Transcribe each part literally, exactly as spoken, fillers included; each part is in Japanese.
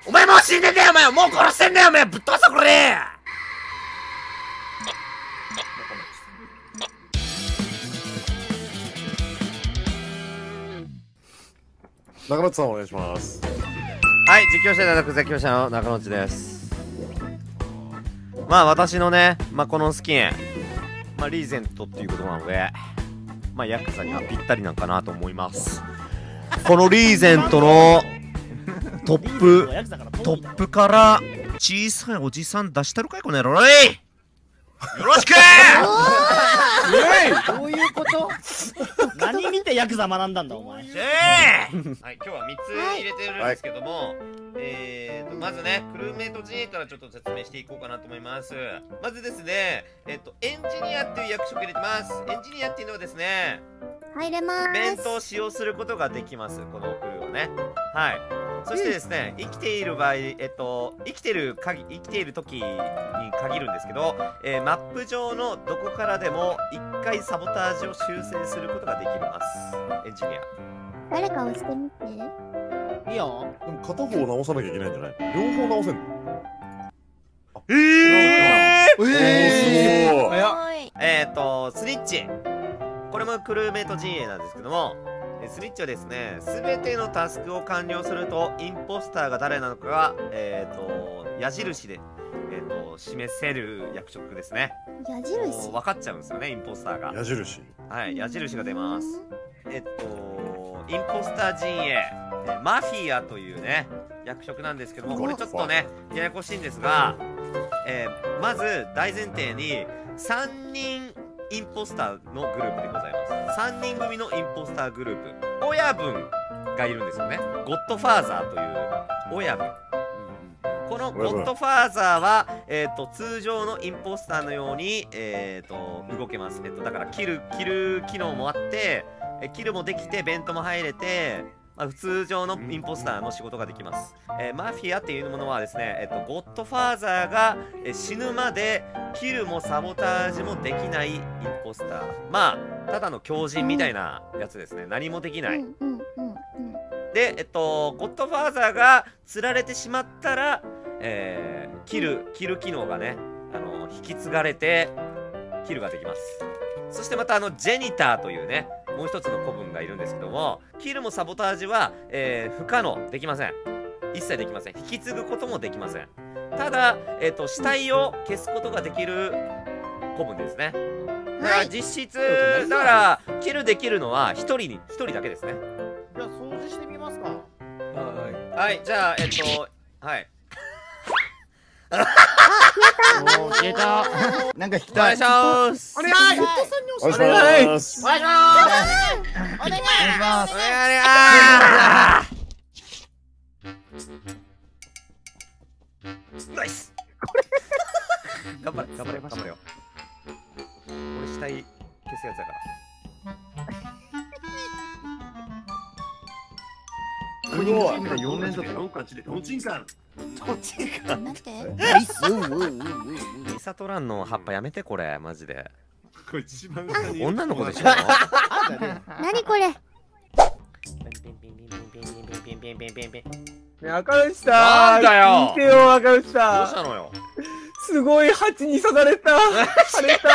お前もう死んでんだよお前もう殺してんだよお前ぶっ飛ばせこれ。 中野さんお願いします。 はい、実況者ではなく絶叫者の中野内です。まあ私のね、まあこのスキン、まあリーゼントっていうことなので、まあヤクザにはぴったりなんかなと思います。このリーゼントのトップ、トップから小さいおじさん出したるかいこの野郎おいよろしくどういうこと？何見てヤクザ学んだんだお前。 はい、今日はみっつ入れてるんですけども、はい、えーとまずねクルーメイト陣営からちょっと説明していこうかなと思います。まずですね、えっとエンジニアっていう役職入れてます。エンジニアっていうのはですね、 入れます。 弁当を使用することができます。このクルーはね。はい。そしてですね、生きている場合、えっと、生きてるかぎ、生きている時に限るんですけど、えー、マップ上のどこからでも一回サボタージを修正することができます。エンジニア。 誰か押してみて。 いいよ。 でも片方直さなきゃいけないんじゃない？両方直せんの？ えー、えー、えー、すごい。 えっと、スニッチ。これもクルーメイト陣営なんですけども、スニッチはですね、すべてのタスクを完了すると、インポスターが誰なのかが、えっと、矢印で、えっと、示せる役職ですね。 矢印分かっちゃうんですよね、インポスターが。 矢印はい、矢印が出ます。えっと、インポスター陣営、マフィアというね、役職なんですけども、これちょっとね、ややこしいんですが、えー、まず大前提に、さんにん、インポスターのグループでございます。さんにん組のインポスターグループ。親分がいるんですよね。ゴッドファーザーという親分。このゴッドファーザーは、えっと、通常のインポスターのように、えっと、動けます。えっと、だから、キル、キル機能もあって、えキルもできて、ベントも入れて、まあ、普通常のインポスターの仕事ができます。えー、マフィアっていうものはですね、えっと、ゴッドファーザーが、えー、死ぬまでキルもサボタージュもできないインポスター。まあ、ただの狂人みたいなやつですね。何もできない。で、えっと、ゴッドファーザーが釣られてしまったら、えー、キル、キル機能がね、あの、引き継がれて、キルができます。そしてまた、あの、ジェニターというね、もう一つの子分がいるんですけども、キルもサボタージュは、えー、不可能。できません。一切できません。引き継ぐこともできません。ただ、えっと、死体を消すことができる子分ですね。だから実質、だから、キルできるのは一人に、一人だけですね。 じゃあ、掃除してみますか。 はい。はい、じゃあ、えっと、はい。 あ、消えた。なんか引きたい。 お願いします。 お願いします。 お願いします。お願いします。 お願いします。 お願いします。ナイス。頑張れ、頑張れ、頑張れよ。俺死体消すやつだから。 すごい。 よねんだとロンカチでトンチンカン。 トンチンカン。 待って。 ミサトランの葉っぱやめてこれマジで。 これ一番女の子でしょ。 何これ。 ね、赤内さん。 なんだよ。 聞いてよ、赤内さん。 どうしたのよ。 すごい蜂に刺された。腫れた。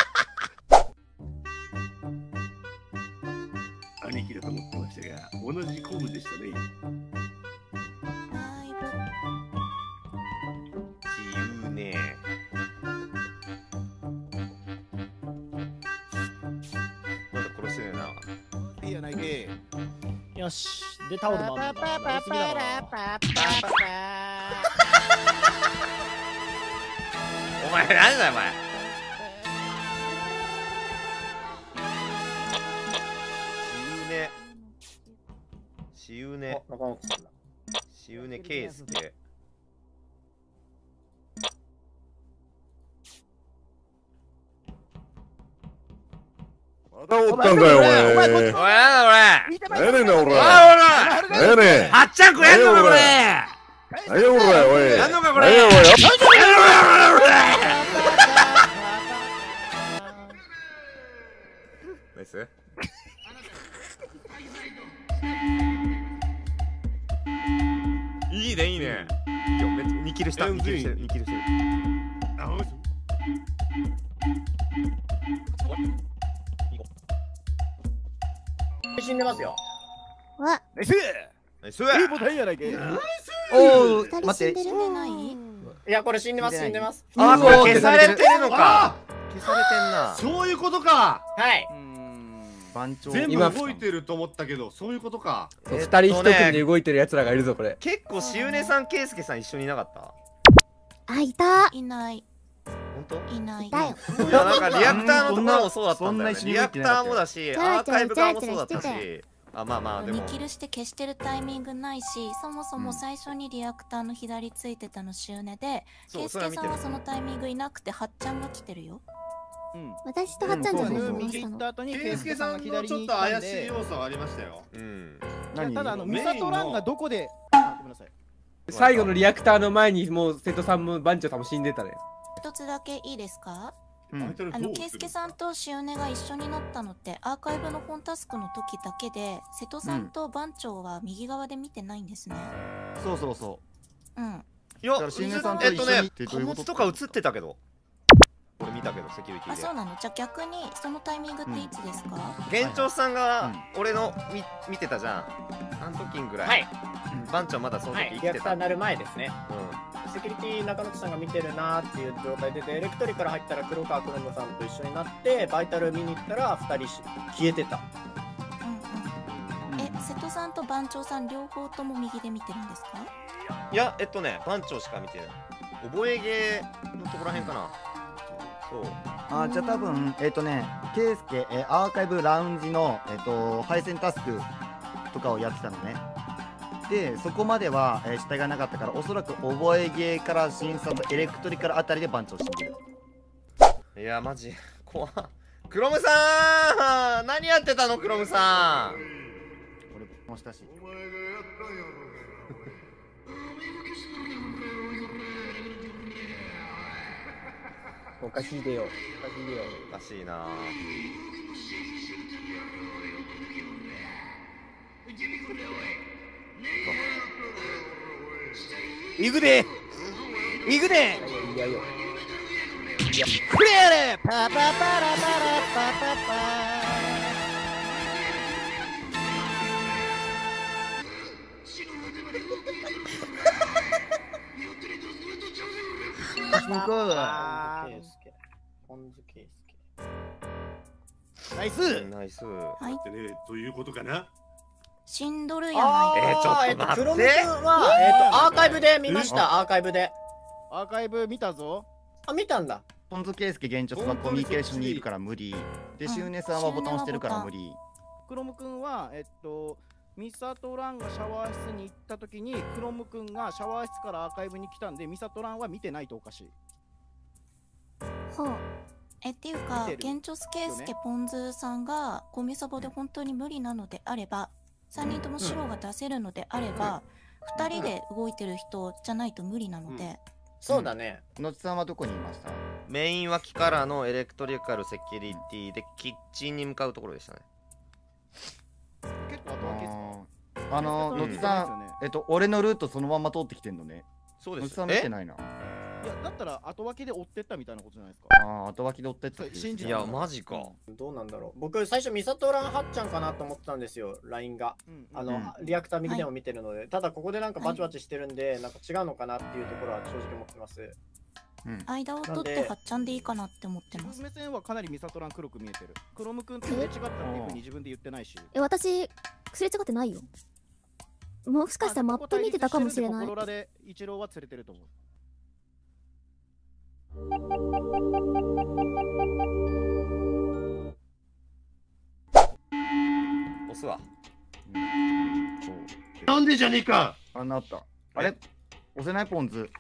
兄貴だと思ってましたが、同じコブでしたね。 自由ね。まだ殺してねえな。 いいやないけ。よし。で、タオルもあるんだ。やりすぎだろ。 お前何だよお前。しうね。しうねけいすけ。 またおったんかよ、お前。 おい、なんだこれ。 何やねんな、おら。 おい、おら。 何やねん。 はっちゃんこやんのか、これ。 何や、おら、おい。 やんのか、これ。 何や、おい。 やんのか、これ。ナイス。 いいねいいね。いいよ、めっちゃにキルした。にキルしてるにキルしてる。 死んでますよ。 わ、 ナイス。 ナイス。 いいボタンやないかい。 おお、 二人待って。 死んでる。 いやこれ死んでます死んでます。 あー、これ消されてるのか。消されてんな。 そういうことか。 はい。 番長全部動いてると思ったけど、そういうことか。 二人一組で動いてる奴らがいるぞこれ。 結構しゆねさん、けいすけさん一緒にいなかった？ あ、いた。 いない。 本当？ いない。 いたよ。 いや、なんかリアクターのところもそうだったんだよね。 そんなリアクターもだし、アーカイブ側もそうだったし。あ、まあまあでも。 にキルして消してるタイミングないし、そもそも最初にリアクターの左ついてたのしゅうねで、けいすけさんはそのタイミングいなくてはっちゃんが来てるよ。 私とはっちゃんじゃないの。 右行った後にケイスケさんのちょっと怪しい要素はありましたよ。 うん。 ただあのミサトランがどこで、あ、ごめんなさい。 最後のリアクターの前にもう瀬戸さんも番長さんも死んでたね。 一つだけいいですか？ うん、 あの、けいすけさんとしゅうねが一緒になったのってアーカイブの本タスクの時だけで、瀬戸さんと番長は右側で見てないんですね。 そうそうそう。うん。 いや、 だからしゅうねさんとえっとね、 一緒に貨物とか映ってたけど。俺見たけど、セキュリティあ、 で。 そうなの？じゃあ逆にそのタイミングっていつですか？ 現長さんが俺のみ見てたじゃん。あの時ぐらい。 はい。 番長まだその時生きてた。 リアクターになる前ですね。 うん。 セキュリティ中野さんが見てるなーっていう状態で、エレクトリから入ったら黒川クロムさんと一緒になってバイタル見に行ったらふたり消えてた。 うんうん。え、瀬戸さんと番長さん両方とも右で見てるんですか？ いや、えっとね、番長しか見てない。覚えゲーのとこらへんかな。そう。 あ、じゃあ多分えっ、ー、とね、ケイスケ、えー、アーカイブラウンジのえっ、ー、と配線タスクとかをやってたのね。でそこまでは、えー、死体がなかったから、おそらく覚えゲーから審査とエレクトリカルあたりで番長死んでる。 いやマジ怖っ。クロムさん、何やってたのクロムさん。 俺もしたし。 おかしいでよ。おかしいでよ。 おかしいな。 行くで。行くで。いやいや。クリアレ。パパパラパラパパパ。ナイス。 ナイス。 はい。 ということかな。 死んどるやないか。 えー、ちょっと待って。 クロム君はえっとアーカイブで見ました。アーカイブで。 アーカイブ見たぞ。 あ、見たんだ。 ポンズケイスケ現状はコミュニケーションにいるから無理。で、しゅうねさんはボタン押してるから無理。 クロム君はえっとミサトランがシャワー室に行った時にクロム君がシャワー室からアーカイブに来たんで、ミサトランは見てないとおかしい。 ほう。 え、っていうか、現状スケイスケポンズさんがコミサボで本当に無理なのであれば、さんにんとも白が出せるのであれば、ふたりで動いてる人じゃないと無理なので。 そうだね。 のちさんはどこにいました？ メイン脇からのエレクトリカルセキュリティでキッチンに向かうところでしたね。 結構後分けですか？あののちさん、えっと俺のルートそのまま通ってきてんのね。 そうです。 のちさん見てないな。 いやだったら後分けで追ってったみたいなことじゃないですか。 ああ、後分けで追ってった。 いやマジか。 どうなんだろう。僕最初ミサトランはっちゃんかなと思ってたんですよ。ラインがあのリアクター右でも見てるので、ただここでなんかバチバチしてるんで、なんか違うのかなっていうところは正直思ってます。 間を取ってはっちゃんでいいかなって思ってます。 目線はかなりミサトラン黒く見えてる。クロム君とすれ違ったっていうふうに自分で言ってないし。 え、私すれ違ってないよ。もしかしたらマップ見てたかもしれない。 コロラで一郎は釣れてると思う。 押すわ。 なんでじゃねえか。 あ、なった。あれ押せないポンズ。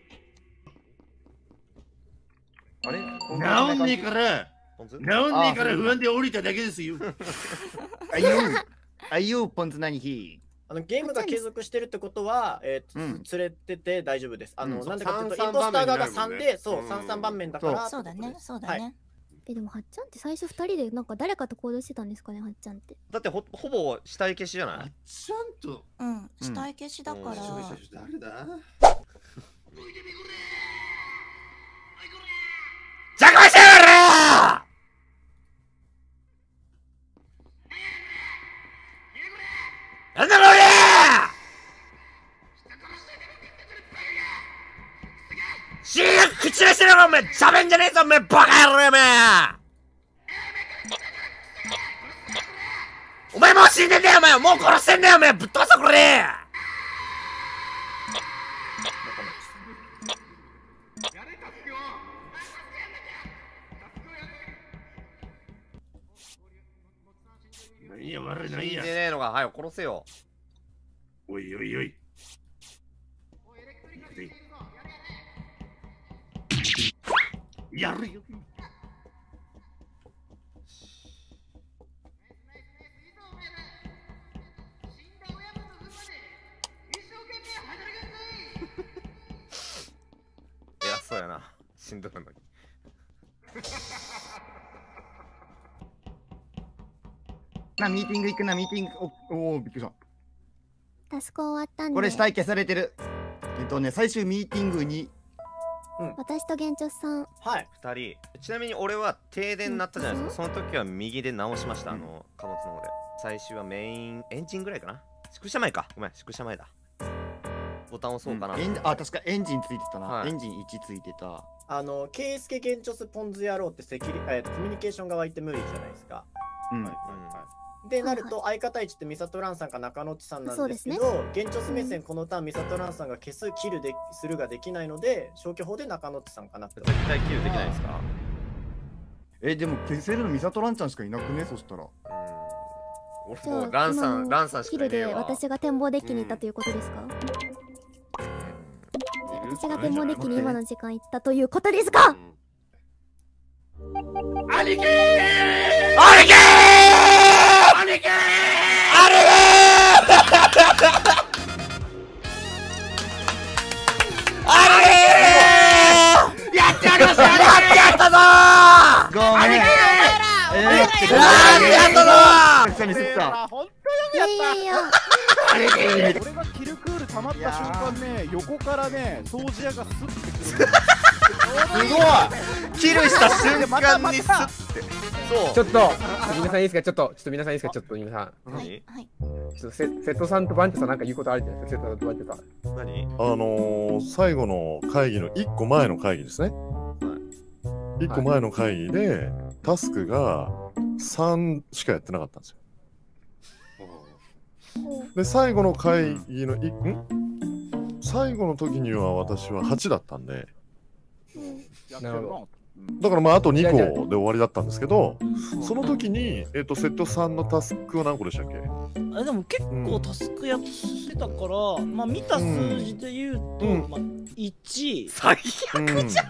あれ直んねえから。直んねえから不安で降りただけですよ。 あゆう。あゆうポンズ何日。 あのゲームが継続してるってことは、えー、連れてて大丈夫です。あの、なんでかっていうと、インポスター側がさんで、そう、さんさん番面だから。 そうだね、そうだね。 え、でもはっちゃんって最初ふたりでなんか誰かと行動してたんですかね、はっちゃんって。 だってほほぼ死体消しじゃない？ ちゃんと。 うん、死体消しだから。 誰だ？ 邪魔してやる！なんだろうね！死に口にしてるよおめえ！喋んじゃねえぞおめえバカ野郎おめえ！お前もう死んでんだよお前！もう殺してんだよお前！ぶっ飛ばせこれ！ いや悪いな死んでいや。 ねえのが早く殺せよ。 おいおいおい。やるよ。 偉そうやな。しんどいのに。 な、ミーティング行くな、ミーティング。おおー、びっくりした。 タスク終わったんで。 これ死体消されてる。えっとね、最終ミーティングに。 私と玄長さん。 はい。 ふたり。ちなみに俺は停電になったじゃないですか。その時は右で直しました。あの、貨物の方で。最終はメイン、エンジンぐらいかな。宿舎前か。ごめん、宿舎前だ。ボタン押そうかな。 うん、エンあ、確かエンジンついてたな。 はい、 エンジンいちついてた。 あの、ケイスケゲンチョスポンズ野郎ってセキュリ、えー、コミュニケーションが湧いて無理じゃないですか。 うん。 はいはいはい、で、なると、相方一ってミサトランさんか中野内さんなんですけど、ね、ゲンチョス目線、このターンミサトランさんが消す、キルでするができないので、消去法で中野内さんかなって。 絶対キルできないですか？ え、でも消せるのミサトランちゃんしかいなくね、そしたら。 俺もうランさん、ランさんしかいねえわ。 キルで私が展望デッキに行ったということですか？私が展望デッキに今の時間行ったということですか？ 兄貴ー！兄貴ー！兄貴ー！やってやりました！やってやったぞー！ ごめん。 えー、やったぞー！ 久々に吸った。 本当よくやった。 いやいやいや。 俺がキルクール溜まった瞬間ね、横からね、掃除屋がスッてくる。すごい。 キルした瞬間にスッて。そう。 ちょっと皆さんいいですか？ちょっとちょっと皆さんいいですか？ちょっと皆さん。 何？ はい。 ちょっとセ瀬戸さんとバンチョさんなんか言うことあるじゃないですか。瀬戸さんとバンチョさん。 何？ あのー、最後の会議のいっこまえの会議ですね。いっこまえの会議で、タスクがさんしかやってなかったんですよ。で、最後の会議のいん最後の時には私ははちだったんで、 なるほど。 だからまああとにこで終わりだったんですけど、その時に、えっと、瀬戸さんのタスクは何個でしたっけ？ あでも結構タスクやってたから、うん、まあ見た数字で言うと、うん、まあいち。 最悪じゃん。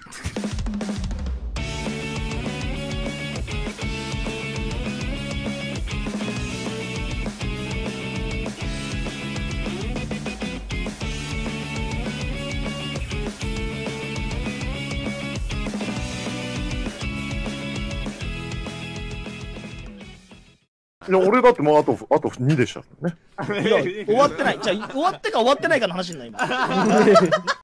いや、俺だってもうあと、あとにでしたね。 終わってない。じゃあ、終わってか終わってないかの話になります。